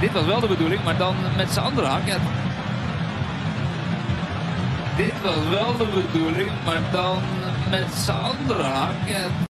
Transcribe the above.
Dit was wel de bedoeling, maar dan met zijn andere hak. Ja. Dit was wel de bedoeling, maar dan met zijn andere hak. Ja.